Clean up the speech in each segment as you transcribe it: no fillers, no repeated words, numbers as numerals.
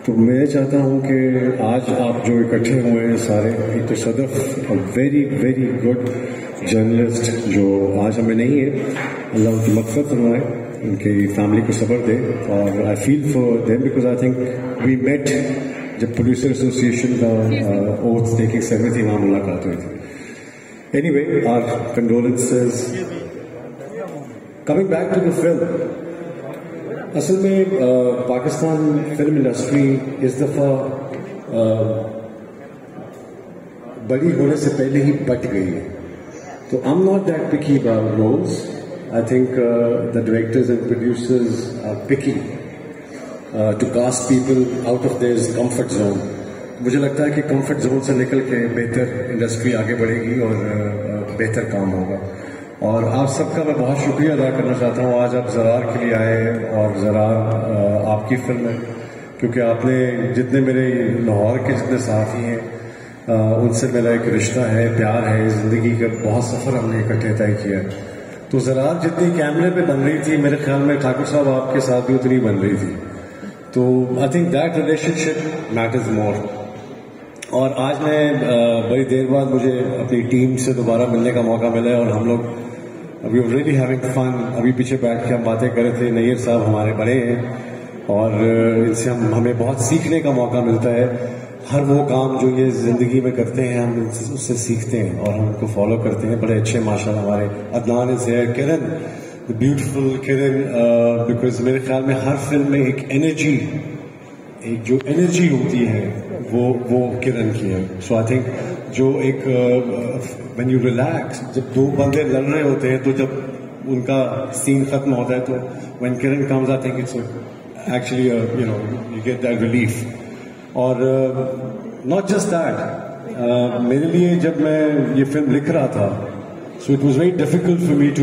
تو میں چاہتا ہوں کہ آج آپ جو اکٹھے ہوئے ہیں سارے، ایک تو Sadaf very very good journalist جو آج ہمیں نہیں ہے، اللہ ان کی مغفرت فرمائے، ان کی فیملی کو صبر دے، اور I feel for them because I think we met جب پروڈیوسر ایسوسیشن کا اوتھ ٹیکنگ سیرمنی تھی، وہاں ملاقات ہوئی تھی. Anyway our condolences. Coming back to the film, اصل میں پاکستان فلم انڈسٹری اس دفعہ بڑی ہونے سے پہلے ہی بٹ گئی ہے. تو I'm not that picky about roles. I think the directors and producers are picky to cast people out of their comfort zone. مجھے لگتا ہے کہ کمفرٹ زون سے نکل کے بہتر انڈسٹری آگے بڑھے گی اور بہتر کام ہوگا. اور آپ سب کا میں بہت شکریہ ادا کرنا چاہتا ہوں. آج آپ زرار کے لیے آئے ہیں اور زرار آپ کی فلم ہے، کیونکہ آپ نے جتنے میرے لاہور کے جتنے صحافی ہیں ان سے میرا ایک رشتہ ہے، پیار ہے، زندگی کا بہت سفر ہم نے اکٹھے طے کیا. تو زرار جتنی کیمرے پہ بن رہی تھی، میرے خیال میں ٹھاکر صاحب آپ کے ساتھ بھی اتنی بن رہی تھی. تو I think that relationship matters more. اور آج میں بڑی دیر بعد مجھے اپنی ٹیم سے دوبارہ ملنے کا موقع ملا ہے، اور ہم لوگ ابھی ریلی ہیونگ فن. ابھی پیچھے بیٹھ کے ہم باتیں کر رہے تھے. نیر صاحب ہمارے بڑے ہیں اور ان سے ہمیں بہت سیکھنے کا موقع ملتا ہے. ہر وہ کام جو یہ زندگی میں کرتے ہیں ہم اس سے سیکھتے ہیں اور ہم ان کو فالو کرتے ہیں. بڑے اچھے ماشاء اللہ ہمارے Adnan is here, Kiran beautiful Kiran, because میرے خیال میں ہر فلم میں ایک انرجی، ایک جو انرجی ہوتی ہے وہ کرن کی ہے. سو آئی تھنک جو ایک وین یو ریلیکس، جب دو بندے لڑ رہے ہوتے ہیں تو جب ان کا سین ختم ہوتا ہے تو when Kiran comes I think it's actually you know you get that relief. اور ناٹ جسٹ دیٹ، میرے لیے جب میں یہ فلم لکھ رہا تھا، so it was very difficult for me to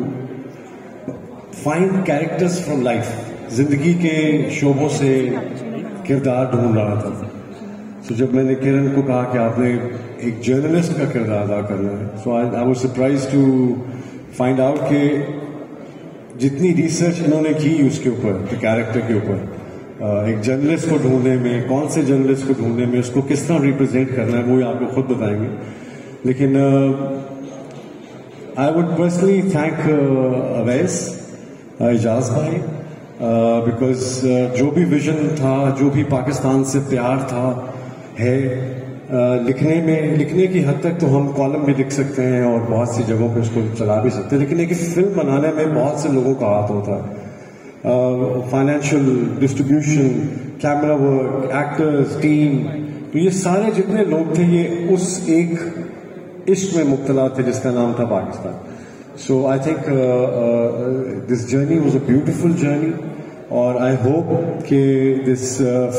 find characters from life. زندگی کے شعبوں سے کردار ڈھونڈ رہا تھا. سو جب میں نے کرن کو کہا کہ آپ نے ایک جرنلسٹ کا کردار ادا کرنا ہے، so I was surprise to find out کہ جتنی ریسرچ انہوں نے کی اس کے اوپر، کیریکٹر کے اوپر، ایک جرنلسٹ کو ڈھونڈنے میں، کون سے جرنلسٹ کو ڈھونڈنے میں، اس کو کس طرح ریپرزینٹ کرنا ہے، وہ آپ کو خود بتائیں گے. لیکن I would personally thank Awais, Ejaz بھائی، بیکاز جو بھی ویژن تھا، جو بھی پاکستان سے پیار تھا ہے، لکھنے کی حد تک تو ہم کالم بھی لکھ سکتے ہیں اور بہت سی جگہوں پہ اس کو چلا بھی سکتے ہیں، لیکن ایک فلم بنانے میں بہت سے لوگوں کا ہاتھ ہوتا ہے. Financial distribution, camera work, actors, team, تو یہ سارے جتنے لوگ تھے یہ اس ایک عشق میں مبتلا تھے جس کا نام تھا Pakistan. So I think this journey was a beautiful journey, اور آئی ہوپ کہ دس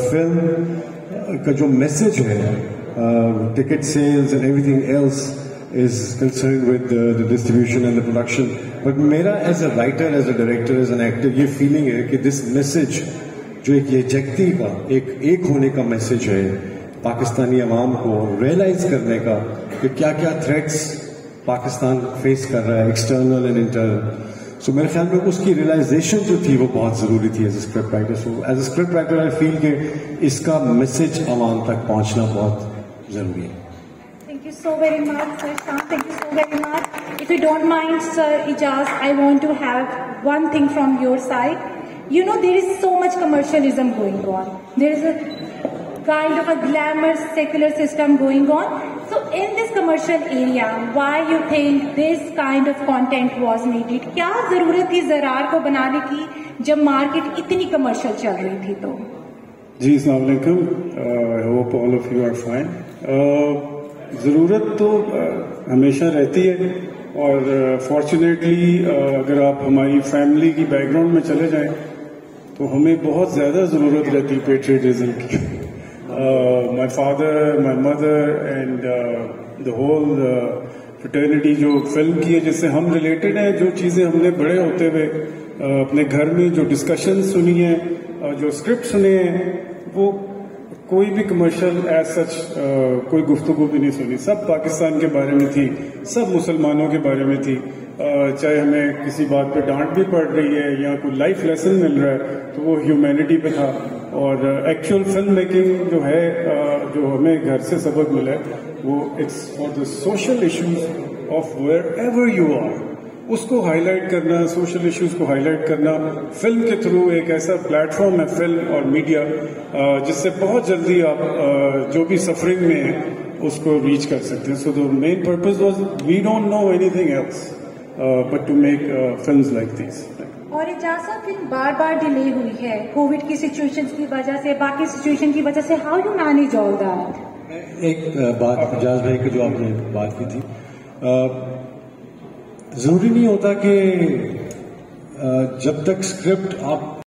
فلم کا جو میسج ہے، ticket sales and everything else is concerned with the distribution and the production, but میرا as a writer, as a director, as an actor یہ feeling ہے کہ this message جو ایک یکجہتی کا، ایک ہونے کا میسج ہے پاکستانی عوام کو ریئلائز کرنے کا کہ کیا کیا تھریٹس پاکستان فیس کر رہا ہے، ایکسٹرنل اینڈ انٹرنل. سو میرے خیال میں اس کی ریئلائزیشن جو تھی وہ بہت ضروری تھی as a script writer. So as a script writer I feel کہ اس کا میسج عوام تک پہنچنا بہت ضروری ہے. Thank you so very much, Sir Shyam. Thank you so very much. If you don't mind, Sir Ijaz, I want to have one thing from your side. You know, there is so much commercialism going on. There is a kind of a glamorous secular system going on. So in this commercial area, why you think this kind of content was needed? کیا ضرورت تھی زرار کو بنانے کی جب market اتنی commercial چل رہی تھی؟ تو جی السلام علیکم. I hope all of you are fine. ضرورت تو ہمیشہ رہتی ہے، اور فارچونیٹلی اگر آپ ہماری فیملی کی بیک گراؤنڈ میں چلے جائیں تو ہمیں بہت زیادہ ضرورت رہتی پیٹریٹزم کی. My father, my mother and the whole fraternity جو فلم کی ہے جس سے ہم ریلیٹڈ ہیں، جو چیزیں ہم نے بڑے ہوتے ہوئے اپنے گھر میں جو ڈسکشن سنی ہیں، جو اسکرپٹ سنے ہیں، وہ کوئی بھی کمرشل ایز سچ کوئی گفتگو بھی نہیں سنی. سب پاکستان کے بارے میں تھی، سب مسلمانوں کے بارے میں تھی. چاہے ہمیں کسی بات پہ ڈانٹ بھی پڑ رہی ہے یا کوئی لائف لیسن مل رہا ہے تو وہ ہیومینٹی پہ تھا. اور ایکچوئل فلم میکنگ جو ہے جو ہمیں گھر سے سبق ملا ہے وہ it's for the social issues of wherever you are, اس کو ہائی لائٹ کرنا، سوشل ایشوز کو ہائی لائٹ کرنا فلم کے تھرو ایک ایسا پلیٹ فارم ہے فلم اور میڈیا جس سے بہت جلدی آپ جو بھی سفرنگ میں ہیں اس کو ریچ کر سکتے ہیں. So the main purpose was we don't know anything else but to make films like these. اور اجازت فلم بار بار ڈیلے ہوئی ہے کووڈ کی سچویشن کی وجہ سے، باقی سچویشن کی وجہ سے. How you manage all that? ایک بات اجاز بھائی کی جو آپ نے بات کی تھی، ضروری نہیں ہوتا کہ جب تک اسکرپٹ آپ